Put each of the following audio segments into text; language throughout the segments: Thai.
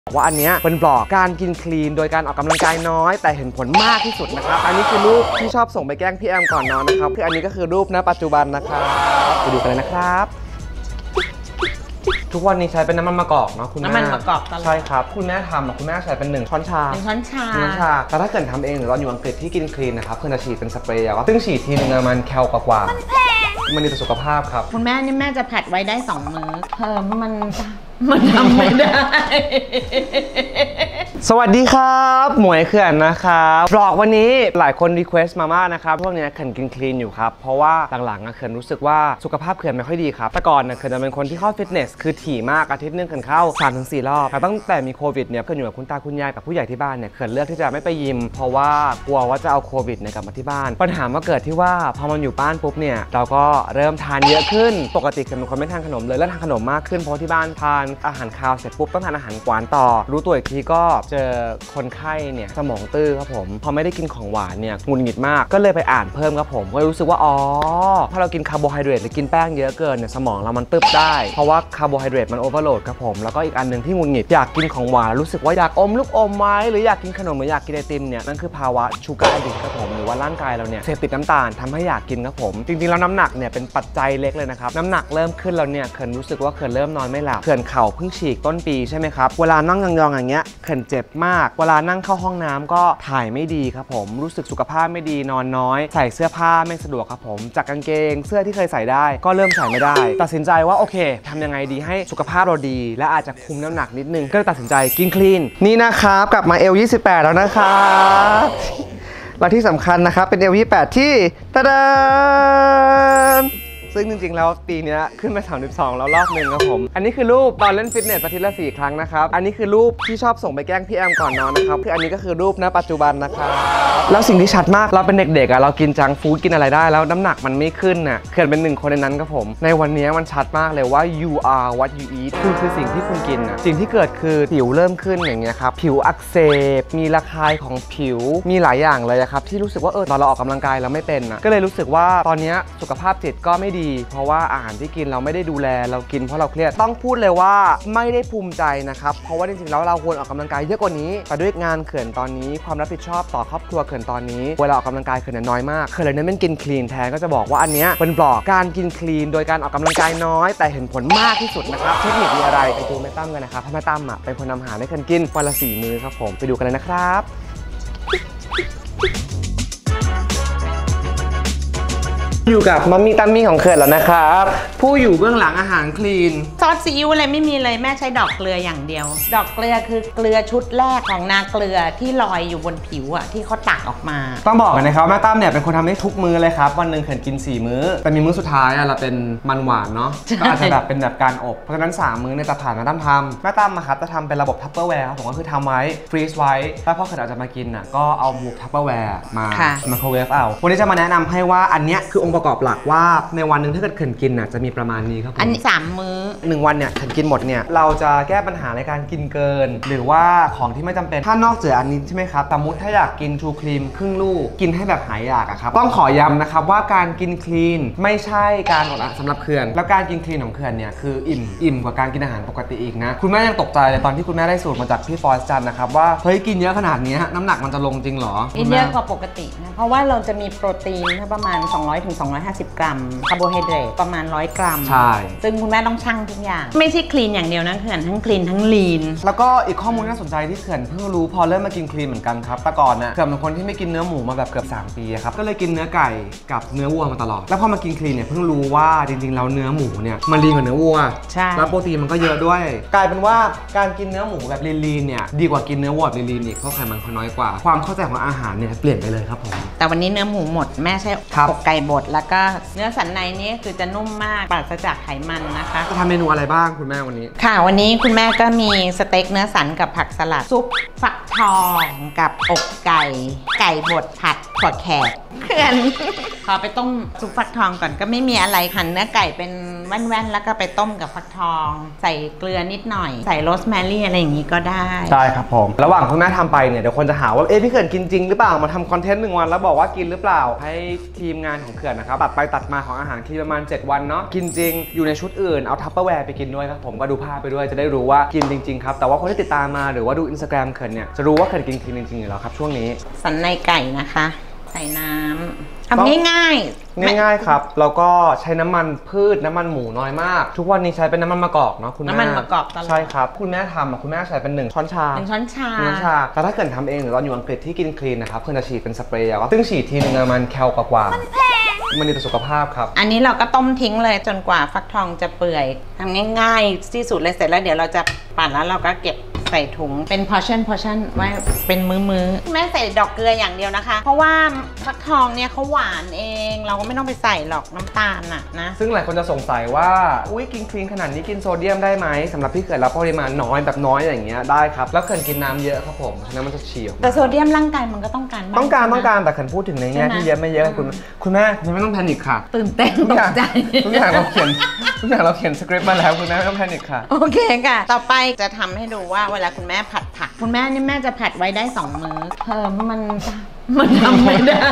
ว่าอันนี้เป็นบล็อกการกินคลีนโดยการออกกำลังกายน้อยแต่เห็นผลมากที่สุดนะครับอันนี้คือรูปที่ชอบส่งไปแกล้งพี่แอมก่อนนอนนะครับคืออันนี้ก็คือรูปณปัจจุบันนะครับไปดูกันเลยนะครับทุกวันนี้ใช้เป็นน้ำมันมะกอกเนาะคุณแม่น้ำมันมะกอกตลอดใช่ครับคุณแม่ทำคุณแม่ใช้เป็น1 ช้อนชาแต่ถ้าเกิดทำเองหรือตอนอยู่อังกฤษที่กินคลีนนะครับเพื่อนจะฉีดเป็นสเปรย์ซึ่งฉีดทีนึงมันแคลกว่ามันดีต่อสุขภาพครับคุณแม่นี่แม่จะผัดไว้ได้2 มื้อมันทำไม่ได้สวัสดีครับหมวยเขื่อนนะครับบล็อกวันนี้หลายคนรีเควสต์มามากนะครับพวกนี้เขื่อนกินคลีนอยู่ครับเพราะว่าหลังๆเขื่อนรู้สึกว่าสุขภาพเขื่อนไม่ค่อยดีครับแต่ก่อนเขื่อนเป็นคนที่เข้าฟิตเนสคือถี่มากอาทิตย์นึงเขื่อนเข้า 3-4 รอบแต่ตั้งแต่มีโควิดเนี่ยเขื่อนอยู่กับคุณตาคุณยายกับผู้ใหญ่ที่บ้านเนี่ยเขื่อนเลือกที่จะไม่ไปยิมเพราะว่ากลัวว่าจะเอาโควิดกลับมาที่บ้านปัญหามาเกิดที่ว่าพอมันอยู่บ้านปุ๊บเนี่ยเราก็เริ่มทานเยอะขึ้นปกติเขื่อนเป็นคนไม่ทานขนมเลยแล้วทานขนมมากขึ้นเพราะที่บ้านทานอาหารคาวเสร็จปุ๊บต้องทานอาหารหวานต่อรู้ตัวอีกทีก็เจอคนไข้เนี่ยสมองตื้อครับผมพอไม่ได้กินของหวานเนี่ยหงุดหงิดมากก็เลยไปอ่านเพิ่มครับผมก็รู้สึกว่าอ๋อถ้าเรากินคาร์โบไฮเดรตหรือกินแป้งเยอะเกินเนี่ยสมองเรามันตึ๊บได้เพราะว่าคาร์โบไฮเดรตมันโอเวอร์โหลดครับผมแล้วก็อีกอันหนึ่งที่หงุดหงิดอยากกินของหวานรู้สึกว่าอยากอมลูกอมไว้หรืออยากกินขนมหรืออยากกินไอติมเนี่ยนั่นคือภาวะชูการ์แอดดิกครับผมหรือว่าร่างกายเราเนี่ยเสพติดน้ำตาลทำให้อยากกินครับผมจริงๆแล้วน้ำหนักเนี่ยเป็นปัจจัยเล็กเลยนะครับน้ำหนักเริ่มขึ้นแล้วเนี่ยเขื่อนรู้สึกว่าเขื่อนเริ่มนอนไม่หลับเขื่อนเข่าเพิ่งฉีกต้นปีใช่ไหมครับเวลานั่งยองๆอย่างเงี้ยเขื่อนเจ็บมากเวลานั่งเข้าห้องน้ำก็ถ่ายไม่ดีครับผมรู้สึกสุขภาพไม่ดีนอนน้อยใส่เสื้อผ้าไม่สะดวกครับผมจากกางเกงเสื้อที่เคยใส่ได้ก็เริ่มใส่ไม่ได้ตัดสินใจว่าโอเคทำยังไงดีให้สุขภาพเราดีและอาจจะคุมน้ำหนักนิดนึงก็เลยตัดสินใจกินคลีนนี่นะครับกลับมาL28แล้วนะครับและที่สำคัญนะครับเป็นL28ที่ตะดานซึ่งจริงๆแล้วปีนี้ขึ้นไป32แล้วรอบนึงครับผมอันนี้คือรูปตอนเล่นฟิตเนสอาทิตย์ละ4 ครั้งนะครับอันนี้คือรูปที่ชอบส่งไปแกล้งพี่แอมก่อนนอนนะครับคืออันนี้ก็คือรูปณปัจจุบันนะครับแล้วสิ่งที่ชัดมากเราเป็นเด็กๆเรากินจังฟู้ดกินอะไรได้แล้วน้ำหนักมันไม่ขึ้นน่ะเขื่อนเป็น1 คนในนั้นครับผมในวันนี้มันชัดมากเลยว่า you are what you eat คือสิ่งที่คุณกินน่ะสิ่งที่เกิดคือผิวเริ่มขึ้นอย่างเงี้ยครับผิวอักเสบมีระคายของผิวมีหลายอย่างเลยครับที่รู้สึกว่าตอนเราออกกำลังกายเราไม่เป็นนะก็เลยรู้สึกว่าตอนนี้สุขภาพจิตก็ไม่ดีเพราะว่าอาหารที่กินเราไม่ได้ดูแลเรากินเพราะเราเครียดต้องพูดเลยว่าไม่ได้ภูมิใจนะครับเพราะว่าจริงๆแล้วเราควรออกกำลังกายเยอะกว่านี้แต่ด้วยงานเขื่อนตอนนี้ความรับผิดชอบต่อครอบครัวเขื่อนตอนนี้เวลาออกกำลังกายเขื่อนน้อยมากเขื่อนเลยเน้นเป็นกินคลีนแทนก็จะบอกว่าอันนี้เป็นบล็อกการกินคลีนโดยการออกกำลังกายน้อยแต่เห็นผลมากที่สุดนะครับเทคนิคมีอะไรไปดูแม่ตั้มกันนะครับแม่ตั้มเป็นคนทำอาหารให้เขื่อนกินวันละ4 มื้อครับผมไปดูกันเลยนะครับอยู่กับมัมมี่ตั้มมี่ของเขื่อนแล้วนะครับผู้อยู่เบื้องหลังอาหารคลีนซอสซีอิ๊วอะไรไม่มีเลยแม่ใช้ดอกเกลืออย่างเดียวดอกเกลือคือเกลือชุดแรกของนาเกลือที่ลอยอยู่บนผิวที่เขาตักออกมาต้องบอกกันนะครับแม่ตั้มเนี่ยเป็นคนทำได้ทุกมื้อเลยครับวันหนึ่งเขื่อนกิน4 มื้อแต่มีมื้อสุดท้ายเราเป็นมันหวานเนาะก็อาจจะแบบเป็นแบบการอบเพราะฉะนั้น3 มื้อเนี่ยจะผ่านแม่ตั้มทำแม่ตั้มครับจะทำเป็นระบบทัพเปอร์แวร์ครับผมก็คือทำไว้ฟรีซไว้แล้วพอเขื่อนอาจจะมากินก็เอาหมูทัพเปอร์แวร์มาไมโครเวฟเอาวันนี้จะมาแนะนำให้ว่าอันเนี้ยคือองค์ประกอบหลักว่าในวันหนึ่งถ้าเกิดเขื่อนกินจะมีประมาณนี้ครับผมอันนี้3 มื้อ 1 วันเนี่ยเขื่อนกินหมดเนี่ยเราจะแก้ปัญหาในการกินเกินหรือว่าของที่ไม่จำเป็นถ้านอกจากอันนี้ใช่ไหมครับสมมติถ้าอยากกินทรูครีมครึ่งลูกกินให้แบบหายอยากครับต้องขอย้ำนะครับว่าการกินคลีนไม่ใช่การอดอาหารสำหรับเขื่อนแล้วการกินคลีนของเขื่อนเนี่ยคืออิ่มกว่าการกินอาหารปกติอีกนะคุณแม่ยังตกใจเลยตอนที่คุณแม่ได้สูตรมาจากพี่ฟอสจันนะครับว่าเฮ้ยกินเยอะขนาดนี้น้ำหนักมันจะลงจริงหรอกินเยอะกว่าปกตินะเพราะว่าเราจะมีโปรตีนประมาณ200-250 กรัมคาร์โบไฮเดรตประมาณ100 กรัมใช่ซึ่งคุณแม่ต้องชั่งทุกอย่างไม่ใช่คลีนอย่างเดียวนะเขื่อนทั้งคลีนทั้งลีนแล้วก็อีกข้อมูลน่าสนใจที่เขื่อนเพิ่งรู้พอเริ่มมากินคลีนเหมือนกันครับแต่ก่อนเขื่อนเป็นคนที่ไม่กินเนื้อหมูมาแบบเกือบ3 ปีครับก็เลยกินเนื้อไก่กับเนื้อวัวมาตลอดแล้วพอมากินคลีนเนี่ยเพิ่งรู้ว่าจริงๆแล้วเนื้อหมูเนี่ยมันลีนกว่าเนื้อวัวใช่แล้วโปรตีนมันก็เยอะด้วยกลายเป็นว่าการกินเนื้อหมูแบบลีนเนี่ยดีกว่ากินเนื้อวัวลีนอีกเพราะไขมันเขาน้อยกว่าความเข้าใจของอาหารเนี่ยเปลี่ยนไปเลยครับผมแต่วันนี้เนื้อหมูหมดแม่ใช้อกไก่บดแล้วก็เนื้อสันในนี้คือจะนุ่มมากปราศจากไขมันนะคะจะทำเมนูอะไรบ้างคุณแม่วันนี้ค่ะวันนี้คุณแม่ก็มีสเต็กเนื้อสันกับผักสลัดซุปฟักทองกับอกไก่บดผัดถั่วแขกเขื่อนขอไปต้มซุปฟักทองก่อนก็ไม่มีอะไรหั่นเนื้อไก่เป็นแว่นๆแล้วก็ไปต้มกับฟักทองใส่เกลือนิดหน่อยใส่โรสแมรี่อะไรอย่างนี้ก็ได้ใช่ครับผมระหว่างคุณแม่ทำไปเนี่ยเดี๋ยวคนจะหาว่าพี่เขื่อนกินจริงหรือเปล่ามาทำคอนเทนต์1 วันแล้วบอกว่ากินหรือเปล่าให้ทีมงานของเขื่อนนะครับตัดไปตัดมาของอาหารที่ประมาณ7 วันเนาะกินจริงอยู่ในชุดอื่นเอาทัพเปอร์แวร์ไปกินด้วยครับผมก็ดูภาพไปด้วยจะได้รู้ว่ากินจริงๆครับแต่ว่าคนที่ติดตามมาหรือว่าดู Instagram เขื่อนเนี่ยจะรู้ว่าเขื่อนกินคลีนจริงๆอยู่แล้วครับช่วงนี้สันในไก่นะคะใส่น้ำทำง่ายๆครับแล้วก็ใช้น้ำมันพืชน้ำมันหมูน้อยมากทุกวันนี้ใช้เป็นน้ำมันมะกอกเนาะคุณแม่น้ำมันมะกอกตลอดใช่ครับคุณแม่ทำคุณแม่ใช้เป็น1 ช้อนชาแต่ถ้าเกิดทำเองหรือตอนอยู่อังกฤษที่กินคลีนนะครับคุณจะฉีดเป็นสเปรย์แล้วซึ่งฉีดทีนึงมันแคลกว่ามันดีต่อสุขภาพครับอันนี้เราก็ต้มทิ้งเลยจนกว่าฟักทองจะเปื่อยทำง่ายๆที่สุดเลยเสร็จแล้วเดี๋ยวเราจะปั่นแล้วเราก็เก็บใส่ถุงเป็น portion ไว้เป็นมื้อแม่ใส่ดอกเกลืออย่างเดียวนะคะเพราะว่าฟักทองเนี่ยเขาหวานเองเราก็ไม่ต้องไปใส่หรอกน้ำตาลนะซึ่งหลายคนจะสงสัยว่าอุ้ยกินคลีนขนาดนี้กินโซเดียมได้ไหมสำหรับพี่เขื่อนรับปริมาณน้อยแบบน้อยอย่างเงี้ยได้ครับแล้วเขื่อนกินน้ำเยอะครับผมฉะนั้นมันจะฉี่แต่โซเดียมร่างกายมันก็ต้องการแต่เขื่อนพูดถึงในแง่ที่เยอะไม่เยอะคุณแม่ไม่ต้องแพนิคค่ะตื่นเต้นตกใจทุกอย่างเราเขียนสคริปต์มาแล้วคุณแม่ไม่ต้องแพนิคค่ะโอเคค่ะต่อไปจะทำให้ดูว่าเวลาคุณแม่ผัดผักคุณแม่นี่แม่จะผัดไว้ได้2 มื้อมันทำไม่ได้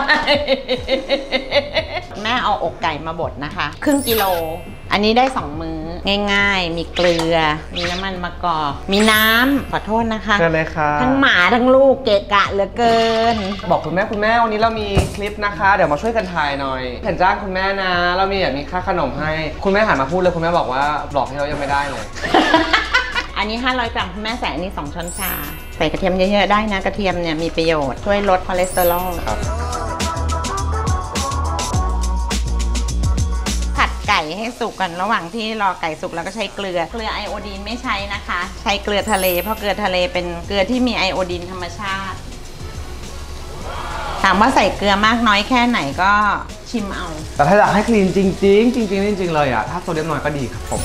แม่เอาอกไก่มาบดนะคะ1/2 กิโลอันนี้ได้2 มื้อง่ายๆมีเกลือมีน้ำมันมะกอกมีน้ำขอโทษนะคะเชิญเลยค่ะทั้งหมาทั้งลูกเกะกะเหลือเกินบอกคุณแม่วันนี้เรามีคลิปนะคะเดี๋ยวมาช่วยกันถ่ายหน่อยเห็นจ้างคุณแม่นะเรามีค่าขนมให้คุณแม่หันมาพูดเลยคุณแม่บอกว่าบอกให้เรายังไม่ได้เลยอันนี้500 กรัมคุณแม่ใส่อันนี้2 ช้อนชาใส่กระเทียมเยอะๆได้นะกระเทียมเนี่ยมีประโยชน์ช่วยลดคอเลสเตอรอลผัดไก่ให้สุกกันระหว่างที่รอไก่สุกแล้วก็ใช้เกลือไอโอดีนไม่ใช้นะคะใช้เกลือทะเลเพราะเกลือทะเลเป็นเกลือที่มีไอโอดีนธรรมชาติถามว่าใส่เกลือมากน้อยแค่ไหนก็ชิมเอาแต่ถ้าอยากให้คลีนจริงเลยอ่ะถ้าโซเดียมน้อยก็ดีครับผม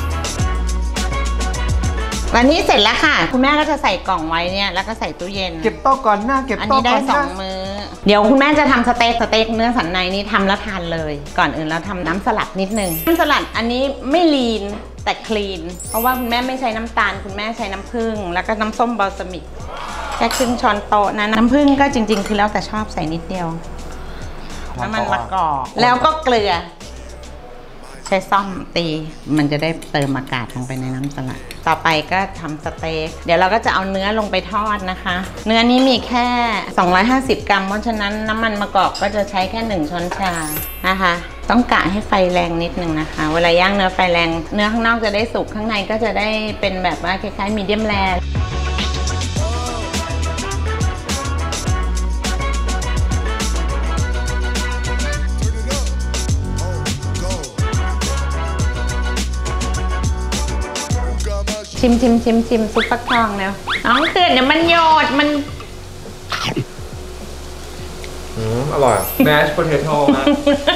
วันนี้เสร็จแล้วค่ะคุณแม่ก็จะใส่กล่องไว้เนี่ยแล้วก็ใส่ตู้เย็นเก็บโต๊ะก่อนหน้าเก็บโต๊ะก่อนอันนี้ได้2 มื้อเดี๋ยวคุณแม่จะทำสเต็กเนื้อสันในนี้ทำแล้วทานเลยก่อนอื่นเราทำน้ำสลัดนิดนึงน้ำสลัดอันนี้ไม่ลีนแต่คลีนเพราะว่าคุณแม่ไม่ใช้น้ำตาลคุณแม่ใช้น้ำผึ้งแล้วก็น้ำส้มบัลซามิกแค่1/2 ช้อนโต๊ะนะน้ำผึ้งก็จริงๆคือแล้วแต่ชอบใส่นิดเดียวน้ำมันมะกอกแล้วก็เกลือใช้ซ่อมตีมันจะได้เติมอากาศลงไปในน้ำสลัดต่อไปก็ทำสเต็กเดี๋ยวเราก็จะเอาเนื้อลงไปทอดนะคะเนื้อนี้มีแค่250 กรัมเพราะฉะนั้นน้ำมันมะกอกก็จะใช้แค่1 ช้อนชานะคะต้องกะให้ไฟแรงนิดนึงนะคะเวลาย่างเนื้อไฟแรงเนื้อข้างนอกจะได้สุกข้างในก็จะได้เป็นแบบว่าคล้ายๆมีเดียมแรร์ชิมซุปฟักทองแล้วน้องเขื่อนเนี่ยมันโยดมันอร่อยแมชโพเทโต้นะ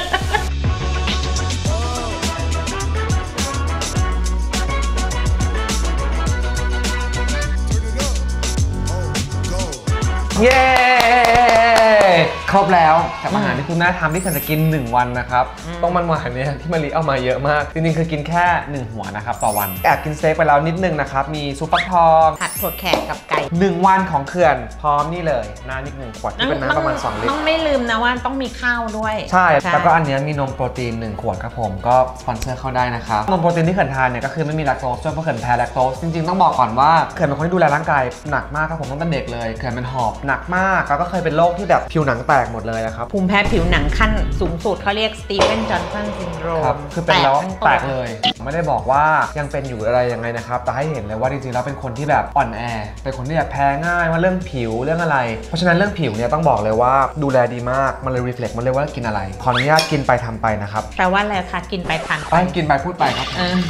เย้ครบแล้วกับอาหารที่คุณแม่ทำที่เขื่อนจะกิน1 วันนะครับต้องมันหวานเนี่ยที่มะลิเอามาเยอะมากจริงๆคือกินแค่1 หัวนะครับต่อวันแอบกินสเต็กไปแล้วนิดนึงนะครับมีซุปฟักทองผัดถั่วแขกกับไก่ 1 วันของเขื่อนพร้อมนี่เลยน้ำอีก1 ขวดที่เป็นน้ำประมาณ2 ลิตรต้องไม่ลืมนะว่าต้องมีข้าวด้วยใช่แล้วก็อันนี้มีนมโปรตีน1 ขวดครับผมก็สปอนเซอร์เข้าได้นะครับนมโปรตีนที่เขื่อนทานเนี่ยก็คือไม่มีแลคโตสเพราะเขื่อนแพ้แลคโตสจริงๆต้องบอกก่อนว่าเขื่อนเป็นคนที่ดูแลร่างกายหนักมากครับผมตั้งแต่เด็กเลยเขื่อนเป็นหอบหนักมากแล้วก็เคยเป็นโรคที่แบบผิวหนังแตกหมดเลยครับภูมิแพ้ผิวหนังขั้นสูงสุดเขาเรียกสตีเฟนจอห์นสันซินโดรมคือเป็นแล้วแตกเลยไม่ได้บอกว่ายังเป็นอยู่อะไรยังไงนะครับแต่ให้เห็นเลยว่าจริงๆแล้วเป็นคนที่แบบอ่อนแอเป็นคนที่แบบแพ้ง่ายว่าเรื่องผิวเรื่องอะไรเพราะฉะนั้นเรื่องผิวเนี่ยต้องบอกเลยว่าดูแลดีมากมันเลยรีเฟล็กมันเลยว่ากินอะไรขออนุญาตกินไปทำไปนะครับแปลว่าอะไรคะกินไปทานไปกินไปพูดไปครับ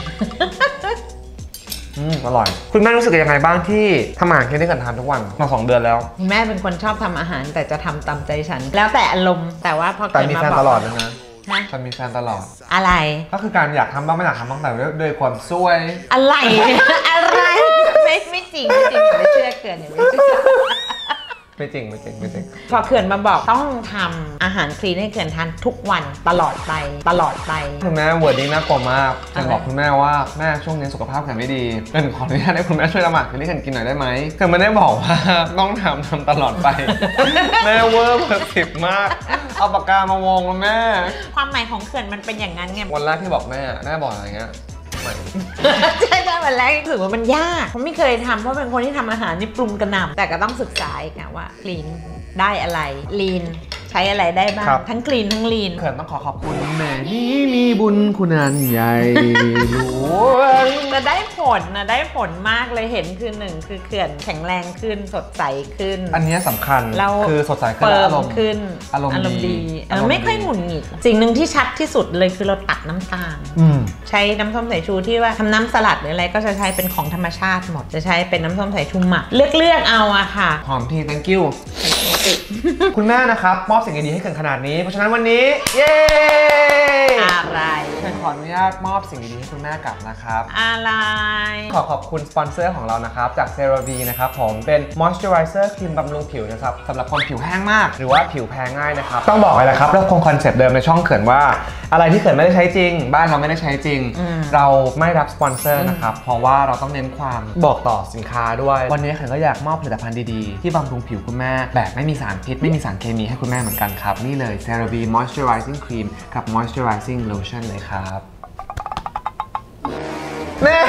อร่อยคุณแม่รู้สึกยังไงบ้างที่ทำอาหารที่ได้กันทานทุกวันมา2 เดือนแล้วแม่เป็นคนชอบทำอาหารแต่จะทำตามใจฉันแล้วแต่อารมณ์แต่ว่าพอแต่มีแฟนตลอดเลยนะฉันมีแฟนตลอดอะไรก็คือการอยากทำบ้างไม่อยากทำบ้างแต่ด้วยความซวยอะไรไม่จริงอย่าไปเชื่อเกินอย่าไปเชื่อไม่จริงไม่จริงไม่จริงพอเขื่อนมาบอกต้องทำอาหารคลีนให้เขื่อนทานทุกวันตลอดไปตลอดไปคุณแม่เวิร์ดดิ้งน่ากลัวมากจะบอกคุณแม่ว่าแม่ช่วงนี้สุขภาพเขื่อนไม่ดีเขื่อนขออนุญาตให้คุณแม่ช่วยทำอาหารคลีนให้เขื่อนกินหน่อยได้ไหมเขื่อนไม่ได้บอกว่าต้องทำตลอดไป แม่เวอร์สิบมากเอาปากกามาวงแล้วแม่ความหมายของเขื่อนมันเป็นอย่างนั้นไงวันแรกที่บอกแม่บอกอะไรเงี้ยใช่วันแรกรู้สึกว่ามันยากผมไม่เคยทำเพราะเป็นคนที่ทำอาหารนี่ปรุงกระหน่ำแต่ก็ต้องศึกษาอีกนะว่าคลีนได้อะไรลีนใช้อะไรได้บ้างทั้งคลีนทั้งลีนเขื่อนต้องขอบคุณแม่ที่มีบุญคุณอันใหญ่หลวงจะได้ผลนะได้ผลมากเลยเห็นคือหนึ่งคือเขื่อนแข็งแรงขึ้นสดใสขึ้นอันนี้สำคัญคือสดใสขึ้นอารมณ์ขึ้นอารมณ์ดีไม่ค่อยหงุดหงิดสิ่งหนึ่งที่ชัดที่สุดเลยคือเราตัดน้ำตาลใช้น้ำส้มสายชูที่ว่าทำน้ำสลัดหรืออะไรก็จะใช้เป็นของธรรมชาติหมดจะใช้เป็นน้ำส้มสายชูหมักเลือกเอาอะค่ะหอมที thank you คุณแม่นะครับมอบสิ่งดีๆให้เกินขนาดนี้เพราะฉะนั้นวันนี้เย้อะไรขออนุญาตมอบสิ่งดีๆให้คุณแม่กลับนะครับอะไรขอบคุณสปอนเซอร์ของเรานะครับจาก CeraVe นะครับผมเป็น Moisturizer ครีมบำรุงผิวนะครับสำหรับคนผิวแห้งมากหรือว่าผิวแพ้ง่ายนะครับต้องบอกเลยนะครับเราคงคอนเซปต์เดิมในช่องเขื่อนว่าอะไรที่เขื่อนไม่ได้ใช้จริงบ้านเราไม่ได้ใช้จริงเราไม่รับสปอนเซอร์นะครับเพราะว่าเราต้องเน้นความบอกต่อสินค้าด้วยวันนี้เขื่อนก็อยากมอบผลิตภัณฑ์ดีๆที่บำรุงผิวคุณแม่แบบไม่มีสารพิษไม่มีสารเคมีให้คุณแม่เหมือนกันครับนี่เลย CeraVe Moisturizing Cream กับ Moisturizing Lotion เลยครับแม่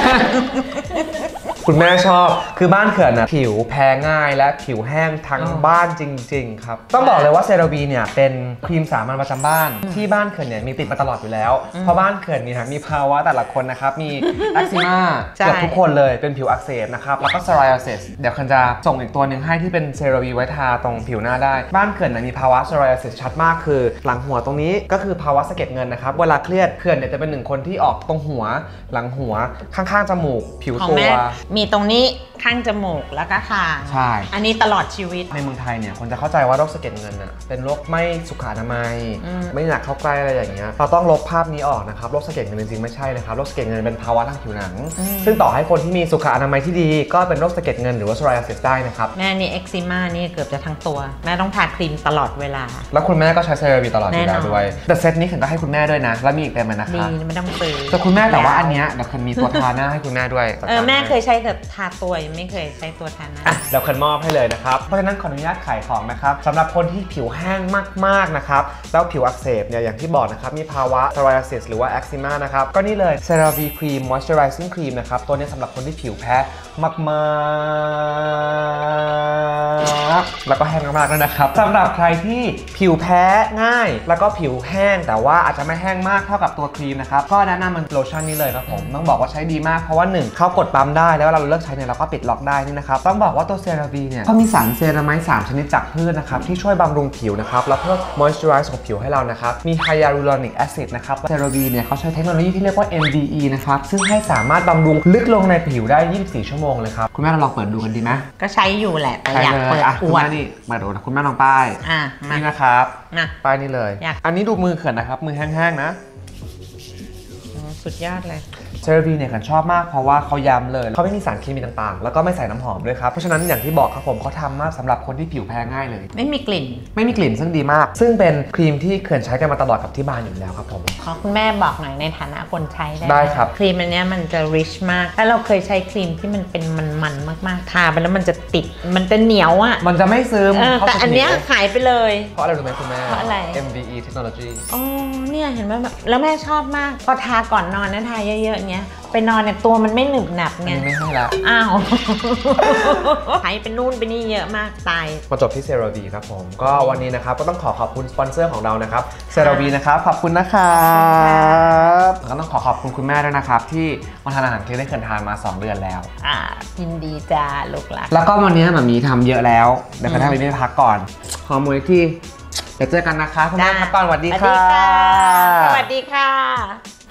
คุณแม่ชอบคือบ้านเขื่อนนะผิวแพ้ง่ายและผิวแห้งทั้งบ้านจริงๆครับต้องบอกเลยว่า CeraVe เนี่ยเป็นครีมสามัญประจำบ้านที่บ้านเขื่อนเนี่ยมีติดมาตลอดอยู่แล้วเพราะบ้านเขื่อนเนี่ยมีภาวะแต่ละคนนะครับมีเอ็กซิม่าเกือบทุกคนเลยเป็นผิวอักเสบนะครับแล้วก็ psoriasis เดี๋ยวเขื่อนจะส่งอีกตัวหนึ่งให้ที่เป็น CeraVe ไว้ทาตรงผิวหน้าได้บ้านเขื่อนเนี่ยมีภาวะ psoriasis ชัดมากคือหลังหัวตรงนี้ก็คือภาวะสะเก็ดเงินนะครับเวลาเครียดเขื่อนเนี่ยจะเป็นหนึ่งคนที่ออกตรงหัวหลังหัวข้างๆจมูกผิวตัวมีตรงนี้ข้างจมูกแล้วก็คางใช่อันนี้ตลอดชีวิตในเมืองไทยเนี่ยคนจะเข้าใจว่าโรคสะเก็ดเงินน่ะเป็นโรคไม่สุขอนามัยไม่อยากเข้าใกล้อะไรอย่างเงี้ยเราต้องลบภาพนี้ออกนะครับโรคสะเก็ดเงินจริงๆไม่ใช่นะครับโรคสะเก็ดเงินเป็นภาวะทางผิวหนังซึ่งต่อให้คนที่มีสุขอนามัยที่ดีก็เป็นโรคสะเก็ดเงินหรือว่า psoriasis ได้นะครับแม่นี่เอ็กซิม่านี่เกือบจะทั้งตัวแม่ต้องทาครีมตลอดเวลาแล้วคุณแม่ก็ใช้ CeraVe ตลอดเวลาด้วยแต่เซตนี้เข็นก็ให้คุณแม่ด้วยนะแล้วมีอีกเต็มเลยนะคะดีไม่ต้องซื้อแต่คุณแม่แต่ว่าอันเนี้ยเดี๋ยวเข็นมีตัวทาหน้าให้คุณแม่ด้วยแม่เคยใช้แต่ทาตัวไม่เคยใช้ตัวทาหน้าเดี๋ยวเข็นมอบให้เลยนะครับเพราะฉะนั้นขออนุญาตขายของนะครับสำหรับคนที่ผิวแห้งมากๆนะครับแล้วผิวอักเสบเนี่ยอย่างที่บอกนะครับมีภาวะ psoriasis หรือว่า eczema นะครับก็นี่เลย CeraVe Cream Moisturizing Cream นะครับตัวนี้สำหรับคนที่ผิวแพ้มากๆแล้วก็แห้งมากๆด้วยนะครับสำหรับใครที่ผิวแพ้ง่ายแล้วก็ผิวแห้งแต่ว่าอาจจะไม่แห้งมากเท่ากับตัวครีมนะครับก็แนะนำมันโลชั่นนี้เลยครับผมต้องบอกว่าใช้ดีมากเพราะว่า1เข้ากดปั๊มได้แล้วเราเลิกใช้เนี่ยเราก็ปิดล็อกได้นี่นะครับต้องบอกว่าตัว CeraVe เนี่ยเขามีสารเซรามายด์3ชนิดจากพืชนะครับที่ช่วยบำรุงผิวนะครับแล้วเพิ่ม moisturize ของผิวให้เรานะครับมี hyaluronic acid นะครับ CeraVe เนี่ยเขาใช้เทคโนโลยีที่เรียกว่า MDE นะครับซึ่งให้สามารถบำรุงลึกลงในผิวได้24ชั่วโมงเลยครับคุณแม่เราลองเปิดดูกันดีไหมก็ใช้อยู่แหละแต่อยากเปิดคุณแม่นี่มาดูคุณแม่ลองป้ายนี่นะครับป้ายนี่เลยอันนี้ดูมือเขื่อนนะครับมือแห้งๆนะสุดยอดเลย CeraVe เนี่ยฉันชอบมากเพราะว่าเขาย้ำเลยเขาไม่มีสารเคมีต่างๆแล้วก็ไม่ใส่น้ำหอมด้วยครับเพราะฉะนั้นอย่างที่บอกครับผมเขาทำมากสำหรับคนที่ผิวแพ้ง่ายเลยไม่มีกลิ่นซึ่งดีมากซึ่งเป็นครีมที่เขื่อนใช้กันมาตลอดกับที่บ้านอยู่แล้วครับผมขอคุณแม่บอกหน่อยในฐานะคนใช้ได้ครับครีมอันนี้มันจะ rich มากแล้วเราเคยใช้ครีมที่มันเป็นมันมากๆทาไปแล้วมันจะติดมันจะเหนียวอ่ะมันจะไม่ซึมแต่อันนี้หายไปเลยเพราะอะไรรู้ไหมคุณแม่เพราะอะไร MDE Technology อ๋อเนี่ยเห็นไหมแบบแล้วแม่ชอบมากพอทาก่อนนอนนะทาเยอะๆเงี้ยไปนอนเนี่ยตัวมันไม่หนึบหนับไงไม่ให้ละอ้าวใช้เป็นนู่นเป็นนี่เยอะมากตายมาจบที่ CeraVe ครับผมก็วันนี้นะครับก็ต้องขอบคุณสปอนเซอร์ของเรานะครับ CeraVe นะครับขอบคุณนะครับก็ต้องขอบคุณคุณแม่ด้วยนะครับที่มาทานอาหารที่ได้เคยทานมา2 เดือนแล้วยินดีจ้าลูกหลานแล้วก็วันนี้แบบนี้ทำเยอะแล้วเดี๋ยวให้ไปพักก่อนขอมือที่เดี๋ยวเจอกันนะคะคุณแม่พักก่อนสวัสดีค่ะสวัสดีค่ะ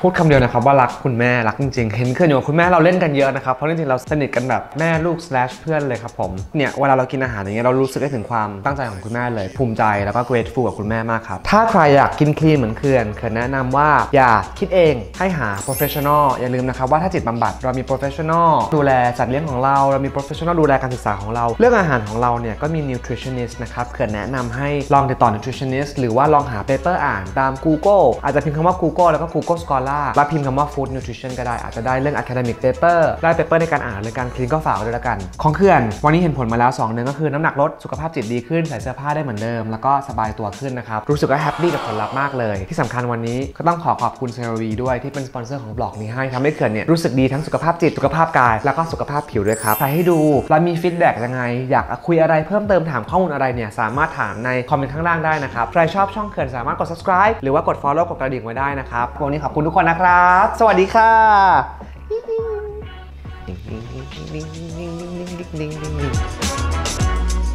พูดคำเดียวนะครับว่ารักคุณแม่รักจริงๆเห็นเขื่อนอยู่กับคุณแม่เราเล่นกันเยอะนะครับเพราะจริงๆเราสนิทกันแบบแม่ลูก/เพื่อนเลยครับผมเนี่ยเวลาเรากินอาหารอย่างเงี้ยเรารู้สึกได้ถึงความตั้งใจของคุณแม่เลยภูมิใจแล้วก็ grateful กับคุณแม่มากครับถ้าใครอยากกินคลีนเหมือนเขื่อนแนะนำว่าอย่าคิดเองให้หา professional อย่าลืมนะครับว่าถ้าจิตบำบัดเรามี professional ดูแลสัตว์เลี้ยงของเรามี professional ดูแลการศึกษาของเราเรื่องอาหารของเราเนี่ยก็มี nutritionist นะครับเขื่อนแนะนำให้ลองติดต่อ nutritionist หรือว่าลองหา paper อ่านตาม Google อาจจะพิมพ์คำว่า Google แล้วก็ Google Scholar แล้วพิมพ์คำว่า food nutrition ก็ได้อาจจะได้เรื่อง academic paper ได้ paper ในการอ่านเรื่องการคลีนก็ฝากด้วยละกันของเขื่อนวันนี้เห็นผลมาแล้ว2 เดือนก็คือน้ำหนักลดสุขภาพจิตดีขึ้นใส่เสื้อผ้าได้เหมือนเดิมแล้วก็สบายตัวขึ้นนะครับรู้สึกว่าแฮปปี้กับผลลัพธ์มากเลยที่สำคัญวันนี้ก็ต้องขอบคุณเซรวีด้วยที่เป็นสปอนเซอร์ของบล็อกนี้ให้ทำให้เขื่อนเนี่ยรู้สึกดีทั้งสุขภาพจิตสุขภาพกายแล้วก็สุขภาพผิวด้วยครับใครให้ดูแล้วมีฟีดแบ็กยังไงอยากคุยอะไรเพิ่มเติมถามข้อมูลอะไรเนี่ยสามารถถามในคอมเมนต์ข้างล่างได้นะครับใครชอบช่องเขื่อนสามารถกด subscribe หรือว่ากด follow กดกระดิ่งไว้ได้นะครับวันนี้ขอบคุณทุกคนนะครับสวัสดีค่ะ